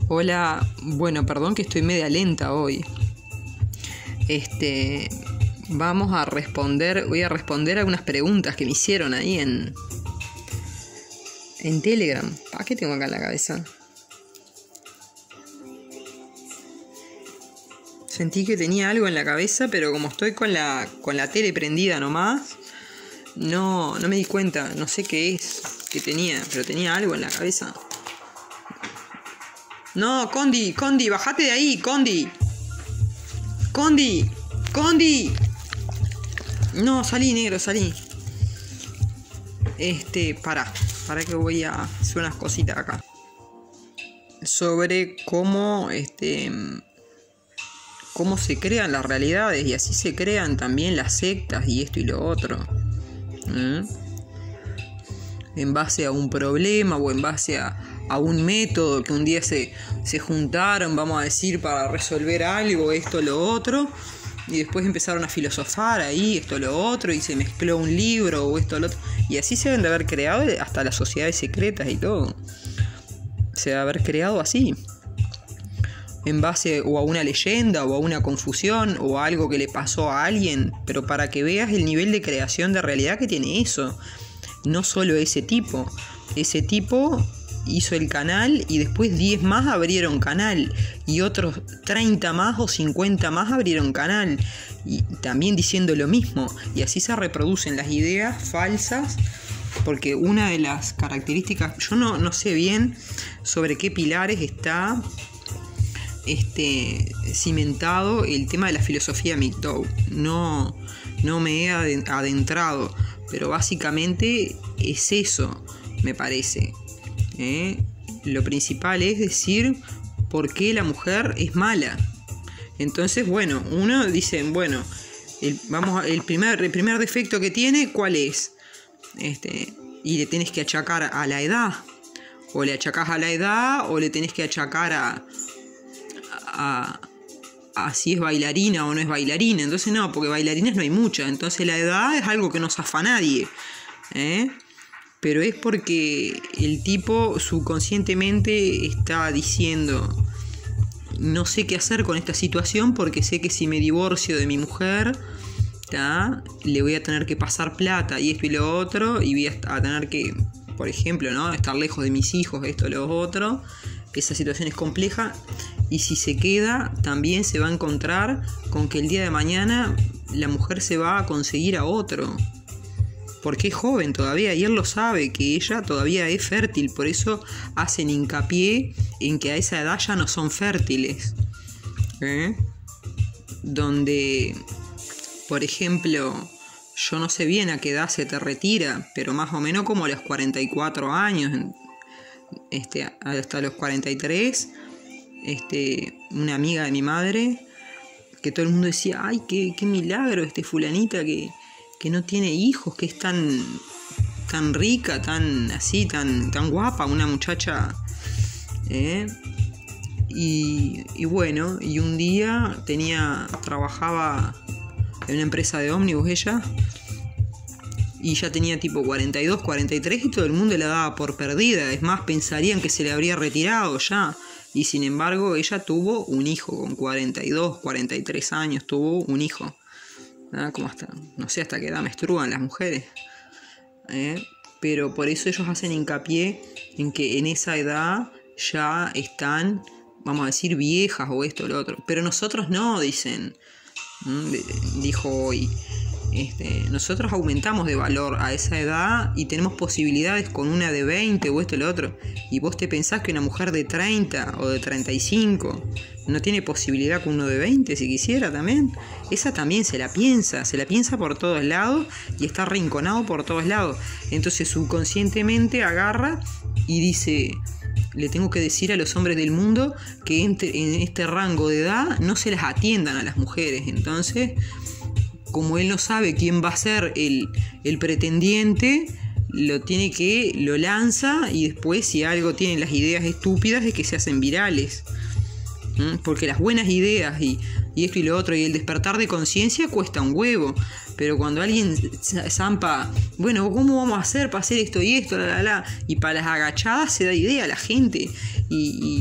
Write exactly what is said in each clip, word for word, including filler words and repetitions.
Hola, bueno, perdón que estoy media lenta hoy. Este, vamos a responder, voy a responder algunas preguntas que me hicieron ahí en, en Telegram. ¿Para qué tengo acá en la cabeza? Sentí que tenía algo en la cabeza, pero como estoy con la, con la tele prendida nomás, no, no me di cuenta, no sé qué es que tenía, pero tenía algo en la cabeza. No, Condi, Condi, bajate de ahí, Condi. Condi, Condi. No, salí, negro, salí. Este, para, para que voy a hacer unas cositas acá. Sobre cómo, este, cómo se crean las realidades y así se crean también las sectas y esto y lo otro. ¿Mm? En base a un problema o en base a, a un método que un día se, se juntaron, vamos a decir, para resolver algo, esto, lo otro, y después empezaron a filosofar ahí, esto, lo otro, y se mezcló un libro o esto, lo otro, y así se deben de haber creado hasta las sociedades secretas y todo. Se debe haber creado así, en base o a una leyenda o a una confusión o a algo que le pasó a alguien, pero para que veas el nivel de creación de realidad que tiene eso. No solo ese tipo, ese tipo hizo el canal y después diez más abrieron canal y otros treinta más o cincuenta más abrieron canal y también diciendo lo mismo, y así se reproducen las ideas falsas, porque una de las características, yo no, no sé bien sobre qué pilares está este, cimentado el tema de la filosofía M G T O W, no, no me he adentrado, pero básicamente es eso, me parece. ¿Eh? Lo principal es decir por qué la mujer es mala. Entonces, bueno, uno dice, bueno, el, vamos a, el, primer, el primer defecto que tiene, ¿cuál es? Este, y le tenés que achacar a la edad. O le achacás a la edad, o le tenés que achacar a, a, a si es bailarina o no es bailarina. Entonces no, porque bailarinas no hay muchas. Entonces la edad es algo que no zafa a nadie. ¿Eh? Pero es porque el tipo subconscientemente está diciendo, no sé qué hacer con esta situación porque sé que si me divorcio de mi mujer, ¿tá?, le voy a tener que pasar plata y esto y lo otro, y voy a tener que, por ejemplo, ¿no?, estar lejos de mis hijos, esto y lo otro. Esa situación es compleja, y si se queda también se va a encontrar con que el día de mañana la mujer se va a conseguir a otro. Porque es joven todavía y él lo sabe, que ella todavía es fértil. Por eso hacen hincapié en que a esa edad ya no son fértiles. ¿Eh? Donde, por ejemplo, yo no sé bien a qué edad se te retira, pero más o menos como a los cuarenta y cuatro años, este, hasta los cuarenta y tres. Este, una amiga de mi madre, que todo el mundo decía, ay, qué, qué milagro, este fulanita que... que no tiene hijos, que es tan tan rica, tan así, tan tan guapa, una muchacha, ¿eh? y, y bueno, y un día tenía, trabajaba en una empresa de ómnibus ella, y ya tenía tipo cuarenta y dos, cuarenta y tres, y todo el mundo la daba por perdida. Es más, pensarían que se le habría retirado ya, y sin embargo ella tuvo un hijo con cuarenta y dos, cuarenta y tres años, tuvo un hijo. ¿Ah? Como hasta, no sé hasta qué edad menstruan las mujeres, ¿eh? Pero por eso ellos hacen hincapié en que en esa edad ya están, vamos a decir, viejas o esto o lo otro. Pero nosotros no, dicen, ¿Mm? dijo hoy. Este, nosotros aumentamos de valor a esa edad y tenemos posibilidades con una de veinte o esto o lo otro. Y vos te pensás que una mujer de treinta o de treinta y cinco no tiene posibilidad con uno de veinte si quisiera también. Esa también se la piensa, se la piensa por todos lados y está arrinconado por todos lados. Entonces subconscientemente agarra y dice, le tengo que decir a los hombres del mundo que entre, en este rango de edad no se las atiendan a las mujeres. Entonces, como él no sabe quién va a ser el, el pretendiente, lo tiene que, lo lanza, y después si algo tienen las ideas estúpidas es que se hacen virales. ¿Mm? Porque las buenas ideas y, y esto y lo otro y el despertar de conciencia cuesta un huevo. Pero cuando alguien zampa, bueno, ¿cómo vamos a hacer para hacer esto y esto? La, la, la, y para las agachadas se da idea a la gente. Y, y,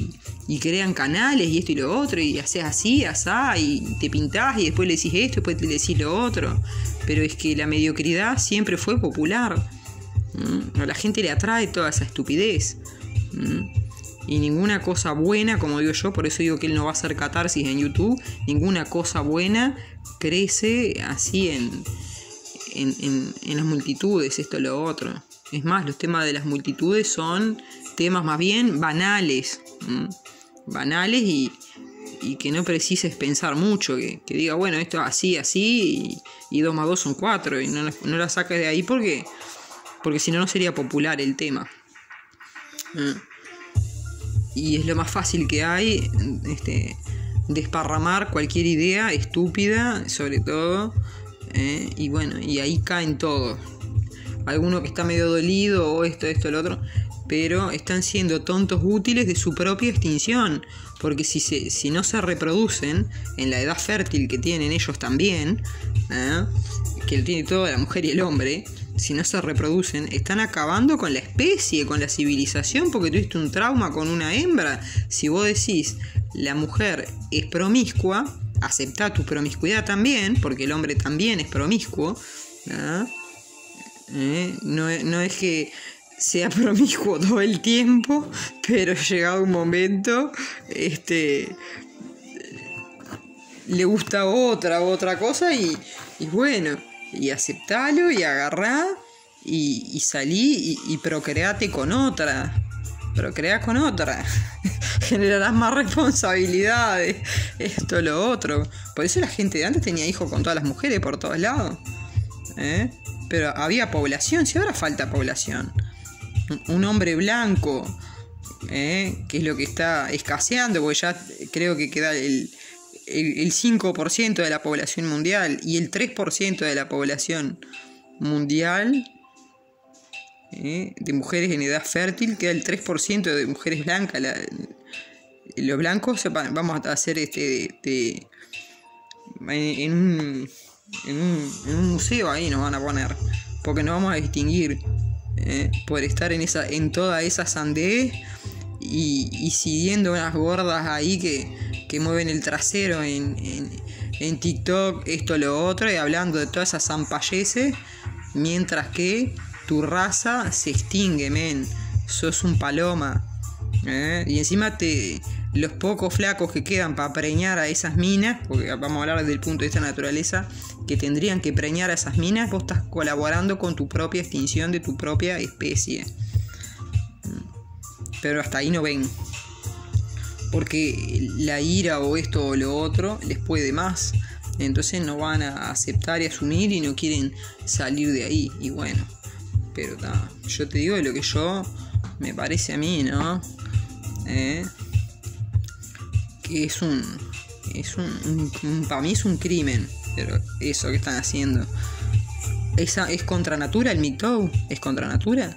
y crean canales y esto y lo otro, y haces así, asá, y te pintás y después le decís esto, después le decís lo otro. Pero es que la mediocridad siempre fue popular. ¿Mm? A la gente le atrae toda esa estupidez. ¿Mm? Y ninguna cosa buena, como digo yo, por eso digo que él no va a hacer catarsis en YouTube, ninguna cosa buena crece así en, en, en, en las multitudes, esto lo otro. Es más, los temas de las multitudes son temas más bien banales. ¿Mm? Banales y, y que no precises pensar mucho, que, que diga, bueno, esto es así, así, y, y dos más dos son cuatro, y no, no la saques de ahí porque, porque si no, no sería popular el tema. ¿Mm? Y es lo más fácil que hay, este, desparramar cualquier idea estúpida, sobre todo, ¿eh? Y bueno, y ahí caen todos. Alguno que está medio dolido, o esto, esto, lo otro, pero están siendo tontos útiles de su propia extinción, porque si, se, si no se reproducen en la edad fértil que tienen ellos también, ¿eh? Que lo tiene toda la mujer y el hombre, si no se reproducen, están acabando con la especie, con la civilización, porque tuviste un trauma con una hembra. Si vos decís, la mujer es promiscua, aceptá tu promiscuidad también, porque el hombre también es promiscuo, ¿eh? ¿Eh? No, no es que sea promiscuo todo el tiempo, pero llegado un momento, este, le gusta otra, otra cosa y, y bueno, y aceptalo y agarrá y, y salí y, y procreate con otra. Procreá con otra. Generarás más responsabilidades. Esto, lo otro. Por eso la gente de antes tenía hijos con todas las mujeres por todos lados. ¿Eh? Pero había población, si ahora falta población. Un hombre blanco, ¿eh? Que es lo que está escaseando, porque ya creo que queda el... El, el cinco por ciento de la población mundial y el tres por ciento de la población mundial, eh, de mujeres en edad fértil, queda el tres por ciento de mujeres blancas. La, los blancos vamos a hacer este de, de, en, un, en, un, en un museo ahí nos van a poner, porque nos vamos a distinguir, eh, por estar en, esa, en toda esa sandez y, y siguiendo unas gordas ahí que que mueven el trasero en, en, en TikTok, esto, lo otro, y hablando de todas esas zampalleces, mientras que tu raza se extingue, men. Sos un paloma. ¿Eh? Y encima te los pocos flacos que quedan para preñar a esas minas, porque vamos a hablar desde el punto de vista de naturaleza, que tendrían que preñar a esas minas, vos estás colaborando con tu propia extinción de tu propia especie. Pero hasta ahí no ven. Porque la ira o esto o lo otro les puede más. Entonces no van a aceptar y asumir y no quieren salir de ahí. Y bueno, pero ta, yo te digo de lo que yo me parece a mí, ¿no? ¿Eh? Que es un... es un, un, un para mí es un crimen. Pero eso que están haciendo. ¿Esa es contra natura el MGTOW? ¿Es contra natura?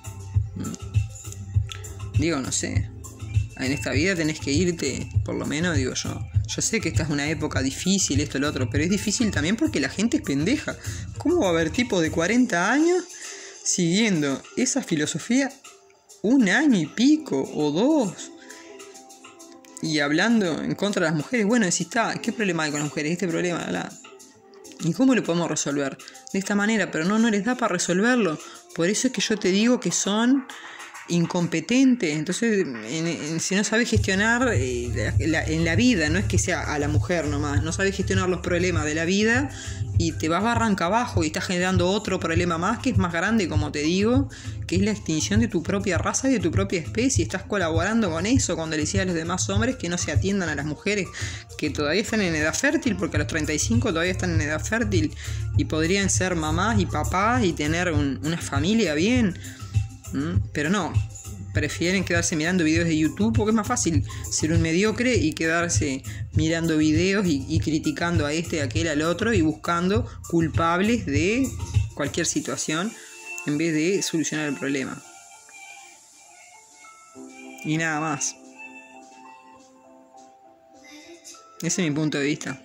Digo, no sé. En esta vida tenés que irte, por lo menos, digo yo. Yo sé que esta es una época difícil, esto, lo otro, pero es difícil también porque la gente es pendeja. ¿Cómo va a haber tipos de cuarenta años siguiendo esa filosofía un año y pico o dos? Y hablando en contra de las mujeres. Bueno, decís, está, ¿qué problema hay con las mujeres? Este problema, ¿verdad? ¿Y cómo lo podemos resolver? De esta manera, pero no, no les da para resolverlo. Por eso es que yo te digo que son incompetentes. Entonces, en, en, si no sabes gestionar eh, la, en la vida, no es que sea a la mujer nomás, no sabes gestionar los problemas de la vida y te vas barranca abajo y estás generando otro problema más que es más grande, como te digo, que es la extinción de tu propia raza y de tu propia especie. Estás colaborando con eso cuando le decías a los demás hombres que no se atiendan a las mujeres que todavía están en edad fértil, porque a los treinta y cinco todavía están en edad fértil y podrían ser mamás y papás y tener un, una familia bien. Pero no, prefieren quedarse mirando videos de YouTube porque es más fácil ser un mediocre y quedarse mirando videos y, y criticando a este, a aquel, al otro y buscando culpables de cualquier situación en vez de solucionar el problema. Y nada más. Ese es mi punto de vista.